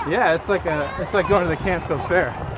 Yeah, it's like going to the Canfield Fair.